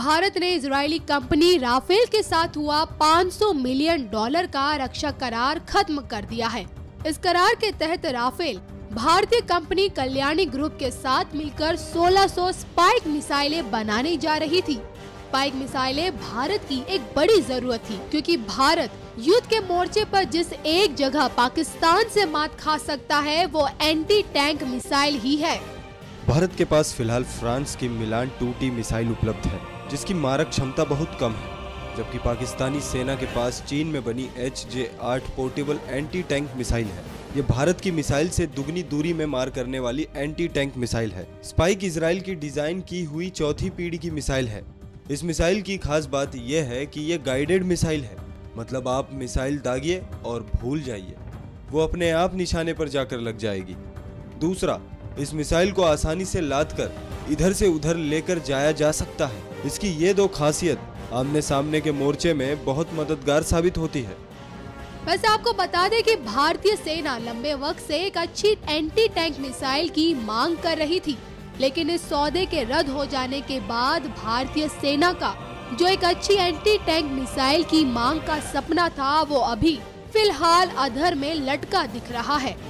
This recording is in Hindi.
भारत ने इजरायली कंपनी राफेल के साथ हुआ $500 मिलियन का रक्षा करार खत्म कर दिया है। इस करार के तहत राफेल भारतीय कंपनी कल्याणी ग्रुप के साथ मिलकर 1600 स्पाइक मिसाइलें बनाने जा रही थी। स्पाइक मिसाइलें भारत की एक बड़ी जरूरत थी, क्योंकि भारत युद्ध के मोर्चे पर जिस एक जगह पाकिस्तान से मात खा सकता है वो एंटी टैंक मिसाइल ही है। भारत के पास फिलहाल फ्रांस की मिलान 2T मिसाइल उपलब्ध है, जिसकी मारक क्षमता बहुत कम है, जबकि पाकिस्तानी सेना के पास चीन में बनी HJ-8 portable anti tank missile है। ये भारत की मिसाइल से दुगनी दूरी में मार करने वाली एंटी टैंक मिसाइल है। स्पाइक इजराइल की डिजाइन की हुई चौथी पीढ़ी की मिसाइल है। इस मिसाइल की खास बात यह है कि यह गाइडेड मिसाइल है, मतलब आप मिसाइल दागिए और भूल जाइए, वो अपने आप निशाने पर जाकर लग जाएगी। दूसरा, इस मिसाइल को आसानी से लाद कर इधर से उधर लेकर जाया जा सकता है। इसकी ये दो खासियत आमने सामने के मोर्चे में बहुत मददगार साबित होती है। वैसे आपको बता दें कि भारतीय सेना लंबे वक्त से एक अच्छी एंटी टैंक मिसाइल की मांग कर रही थी, लेकिन इस सौदे के रद्द हो जाने के बाद भारतीय सेना का जो एक अच्छी एंटी टैंक मिसाइल की मांग का सपना था, वो अभी फिलहाल अधर में लटका दिख रहा है।